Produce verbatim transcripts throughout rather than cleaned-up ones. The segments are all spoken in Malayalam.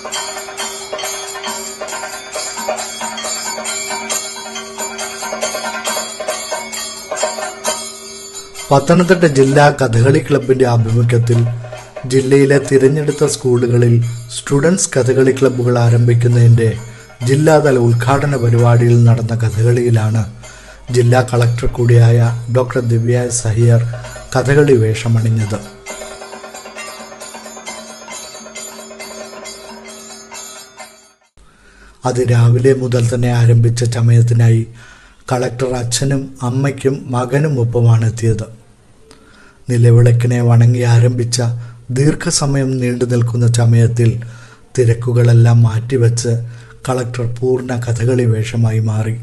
പത്തനംതിട്ട ജില്ലാ കഥകളി ക്ലബിന്റെ ആഭിമുഖ്യത്തിൽ ജില്ലയിലെ തിരഞ്ഞെടുത്ത സ്കൂളുകളിൽ സ്റ്റുഡൻസ് കഥകളി ക്ലബ്ബുകൾ ആരംഭിക്കുന്നതിന്റെ ജില്ലാതല ഉദ്ഘാടന പരിപാടിയിൽ നടന്ന കഥകളിയിലാണ് ജില്ലാ കളക്ടർ കൂടിയായ ഡോക്ടർ ദിവ്യ സഹിയർ കഥകളി വേഷമണിഞ്ഞത്. അതിരാവിലെ മുതൽ തന്നെ ആരംഭിച്ച ചമയത്തിനായി കളക്ടർ അച്ഛനും അമ്മയ്ക്കും മകനും ഒപ്പമാണ് എത്തിയത്. നിലവിളക്കിനെ വണങ്ങി ആരംഭിച്ച ദീർഘസമയം നീണ്ടു നിൽക്കുന്ന ചമയത്തിൽ തിരക്കുകളെല്ലാം മാറ്റിവെച്ച് കളക്ടർ പൂർണ്ണ കഥകളി വേഷമായി മാറി.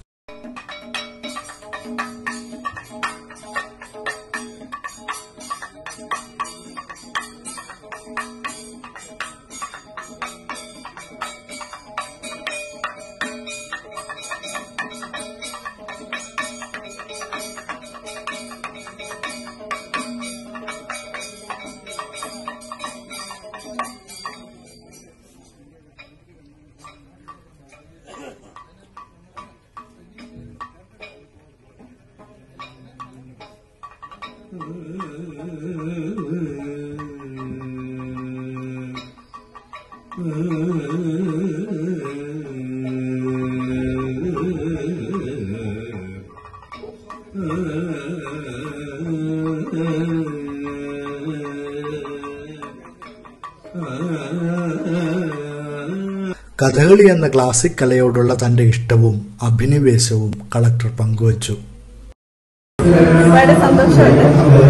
കഥകളി എന്ന ക്ലാസിക് കലയോടുള്ള തന്റെ ഇഷ്ടവും അഭിനിവേശവും കളക്ടർ പങ്കുവച്ചു. ഒരുപാട് സന്തോഷമുണ്ട്.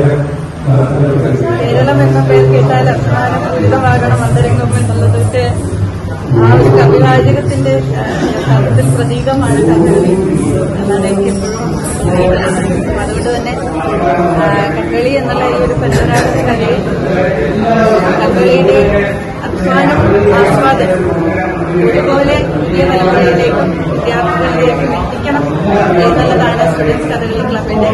കേരളം എന്ന പേര് കേട്ടാൽ അഭിമാനം പൂരിതമാകണം അന്തരംഗം എന്നുള്ളതൊക്കെ ആ ഒരു കവിവാചകത്തിന്റെ അർത്ഥത്തിൽ പ്രതീകമാണ് കഥകളി എന്നാണ് എനിക്ക് എപ്പോഴും. അതുകൊണ്ട് തന്നെ കഥകളി എന്നുള്ള ഈ ഒരു പരമ്പരാഗത കലയിൽ കഥകളിയുടെ അഭിമാനം ആസ്വാദനം ഒരുപോലെ പുതിയ തലമുറയിലേക്കും വിദ്യാർത്ഥികളിലേക്കും എത്തിക്കണം എന്നുള്ളതാണ് സ്റ്റുഡൻസ് കഥകളി ക്ലബിന്റെ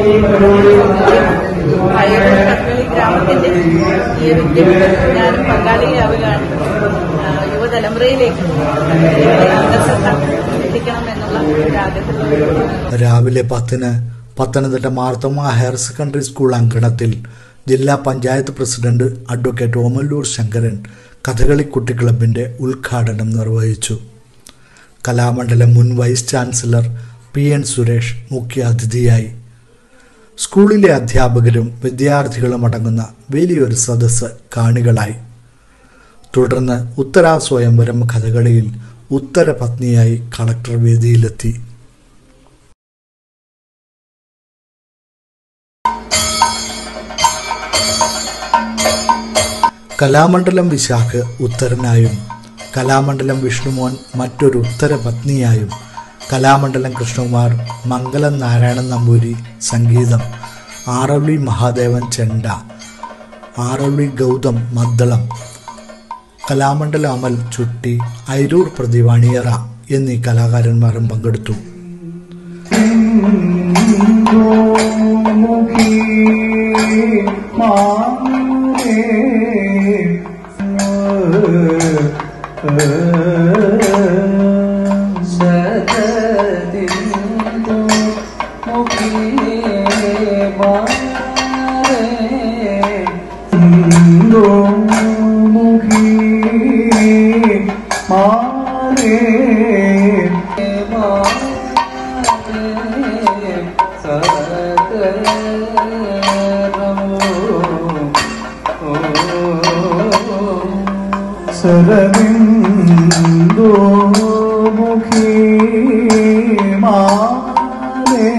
പഴയ കഥകളി ഗ്രാമത്തിന്റെ ഈ ഒരു വിദ്യാഭ്യാസം ഞാനും പങ്കാളിയാവുകയാണ്. യുവതലമുറയിലേക്ക് അന്തർശ്രദ്ധ എത്തിക്കണം എന്നുള്ള ഒരു ആഗ്രഹം. രാവിലെ പത്തിന് Pathanamthitta Marthoma higher secondary school അങ്കണത്തിൽ ജില്ലാ പഞ്ചായത്ത് പ്രസിഡന്റ് അഡ്വക്കേറ്റ് ഓമല്ലൂർ ശങ്കരൻ കഥകളി കുട്ടി ക്ലബിന്റെ ഉദ്ഘാടനം നിർവഹിച്ചു. കലാമണ്ഡലം മുൻ vice chancellor P N Suresh മുഖ്യ അതിഥിയായി. സ്കൂളിലെ അധ്യാപകരും വിദ്യാർത്ഥികളും അടങ്ങുന്ന വലിയൊരു സദസ്സ് കാണികളായി. തുടർന്ന് ഉത്തരാ സ്വയംവരം കഥകളിയിൽ ഉത്തരപത്നിയായി കളക്ടർ വേദിയിലെത്തി. കലാമണ്ഡലം വിശാഖ് ഉത്തരനായും കലാമണ്ഡലം വിഷ്ണുമോൻ മറ്റൊരു ഉത്തരപത്നിയായും കലാമണ്ഡലം കൃഷ്ണകുമാർ മംഗലം നാരായണൻ നമ്പൂരി സംഗീതം, ആറവ്ളി മഹാദേവൻ ചെണ്ട, ആറവ്ളി ഗൗതം മദ്ദളം, കലാമണ്ഡലം അമൽ ചുട്ടി, ഐരൂർ പ്രദീപ് അണിയറ എന്നീ കലാകാരന്മാരും പങ്കെടുത്തു. सरबिंदु मुखी मारे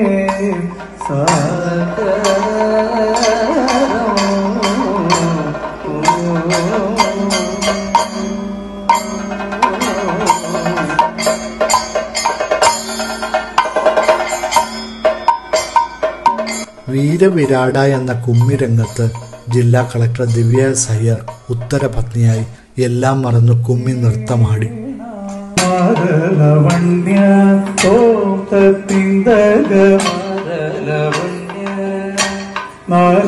വീരവിരാട എന്ന കുമ്മിരംഗത്ത് ജില്ലാ കളക്ടർ ദിവ്യ സഹിയർ ഉത്തരപത്നിയായി എല്ലാം മറന്നു കുമ്മി നൃത്തമാടി.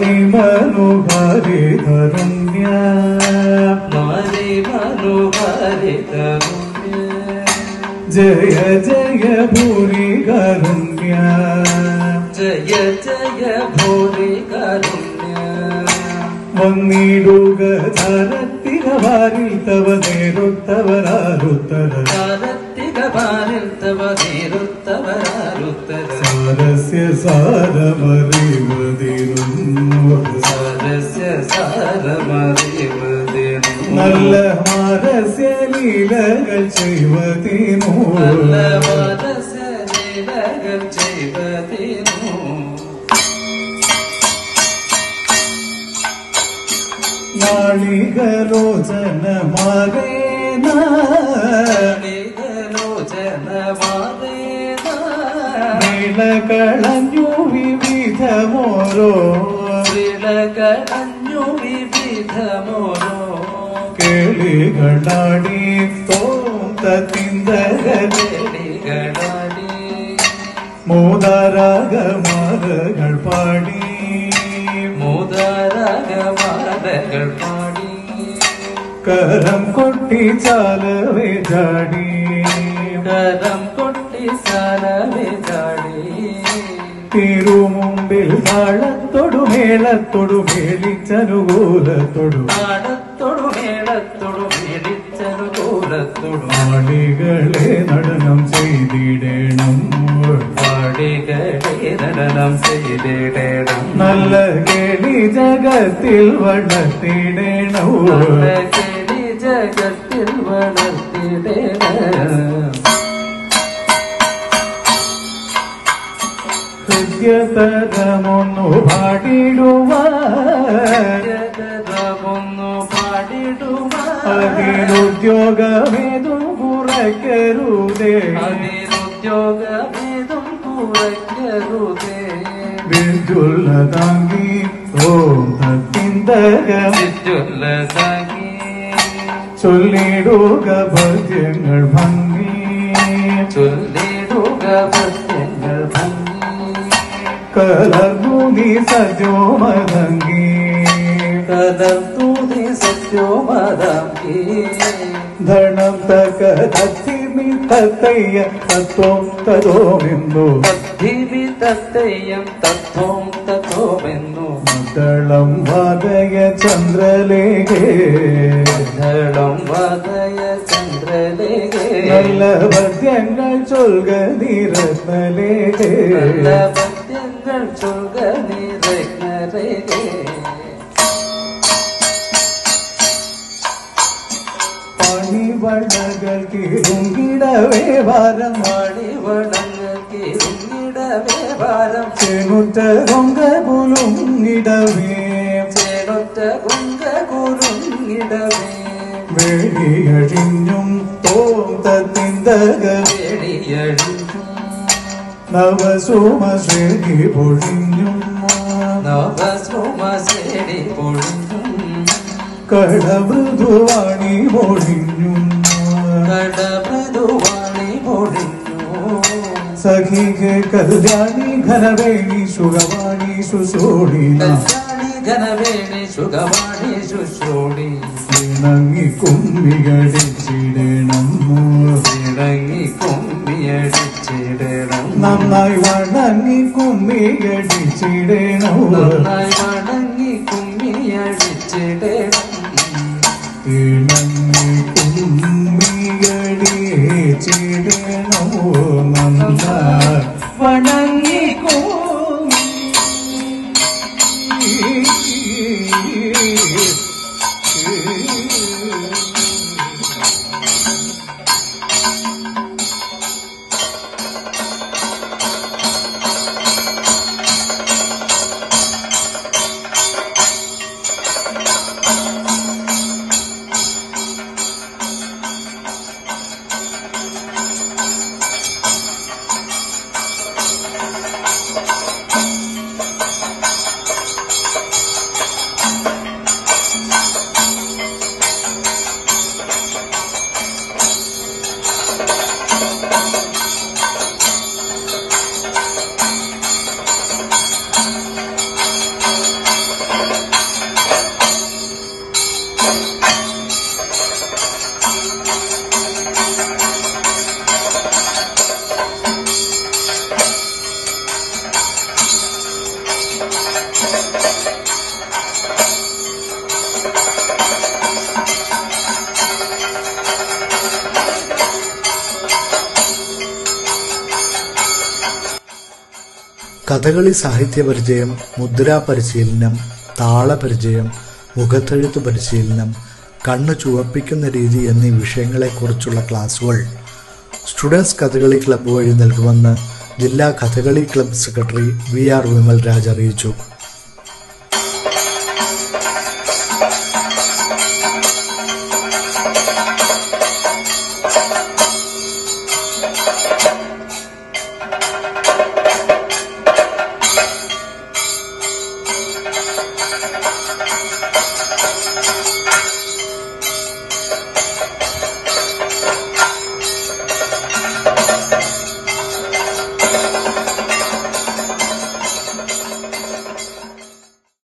നാരി മനോഹരി ജയ ജയ ഭൂരി കാരുണ്യ ജയ ജയ ഭൂരി കാരുണ്യ വന്നിടുക ധരത്തിരവാരിൽ തവ നേരുത്തവരാരുത്തര ധരത്തിരവാരിൽ തവ നേരുത്തവരാരുത്തര സാരസ്യ സാരമറിവതിരുന്നു സാരസ്യ സാരമറിവതിരുന്നു നല്ല മാരസ്യ ലീലകൾ ചെയ്വതിനു നല്ല മാരസ്യ ലീലകൾ ചെയ്വതിനു നാളികലോചന മാറേന നാളികലോചന മാറേന നീളകളഞ്ഞു വിവിധമോരോ വിളകളഞ്ഞു വിവിധമോരോ കേളികളാടി തോന്തത്തിന്തകളി കേളികളാടി മോദാരാഗമാലകൾ പാടി മോദാരാഗമാലകൾ പാടി കരം കൊട്ടി ചാലവേ ചാടി കരം കൊട്ടി ചാലവേ ചാടി തിരുമുമ്പിൽ താളത്തൊടു മേളത്തൊടു മേളിച്ചനുകൂലത്തൊടു താളത്തൊടു മേളത്തൊടു മേളിച്ചനുകൂലത്തൊടു ആടികളെ നടനം ചെയ്തിടണം പാടികളെ നടനം ചെയ്തിടണം നല്ല കേളി ജഗത്തിൽ വളർത്തിടണം നല്ല കേളി ജഗത്തിൽ വളർത്തിടണം ഹൃദ്യതരമൊന്നു പാടിടുവാന്നു പാടിടുവാ അതിനുദ്യോഗമേതും കുറയ്ക്കരുതേ അതിനുദ്യോഗമേതും കുറയ്ക്കരുതേ വിദ്യുല്ലതാങ്കി ഓം തത്തിന്തകം വിദ്യുല്ലതാങ്കി ചൊല്ലിടുക ഭദ്യങ്ങൾ ഭംഗി ചൊല്ലിടുക ഭദ്യങ്ങൾ ഭംഗി കലർന്നു നീ സജോമതങ്കി കലർന്നു നീ സത്യോമതങ്കി ധനം തക തത്തിമി തത്തയ്യ തത്വം തതോമെന്നു തദ്ധിമി തത്തയ്യം തത്വം തത്വമെന്നു മദ്ദളം വാദയ ചന്ദ്രലേഖേ മദ്ദളം വാദയ ചന്ദ്രലേഖേ നല്ല പദ്യങ്ങൾ ചൊൽക നിരത്നലേഖേ നല്ല പദ്യങ്ങൾ ചൊൽക നിരത്നലേഖേ പണിവളകൾ കിരുങ്ങിടവേ ഭാരം മണിവളങ്ങൾ കിരുങ്ങിടവേ ഭാരം ചെനുറ്റ കൊങ്ക പുലുങ്ങിടവേ ചേനൊറ്റ കൊങ്ക കുരുങ്ങിടവേ വേടിയഴിഞ്ഞും തോം തത്തിന്തക വേടിയഴിഞ്ഞും നവസോമ ശ്രേണി പൊഴിഞ്ഞും നവസ്രോമ ശ്രേണി പൊഴിഞ്ഞും കടമൃദുവാണി പൊഴിഞ്ഞും കടമൃദുവാണി പൊഴിഞ്ഞു സഖികെ കല്യാണി ഘനവേണി സുഖവാണി സുശോണി കല്യാണി ഘനവേണി സുഖവാണി ശുശ്രൂണി ഇണങ്ങി കുമ്മികടിച്ചിടണം ഇണങ്ങി കുമ്മിയടിച്ചിടണം നന്നായി വണങ്ങി കുമ്മികടിച്ചിടണം നന്നായി വണങ്ങി കുമ്മിയടിച്ചിടണം ഇണങ്ങി കുമ്മികടിച്ചിടണം നന്നായി വണങ്ങി കഥകളി സാഹിത്യ പരിചയം, മുദ്രാ പരിശീലനം, താളപരിചയം, മുഖത്തെഴുത്ത് പരിശീലനം, കണ്ണു ചുവപ്പിക്കുന്ന രീതി എന്നീ വിഷയങ്ങളെക്കുറിച്ചുള്ള ക്ലാസുകൾ സ്റ്റുഡൻസ് കഥകളി ക്ലബ്ബ് വഴി നൽകുമെന്ന് ജില്ലാ Kathakali club secretary V R Vimal Raj അറിയിച്ചു.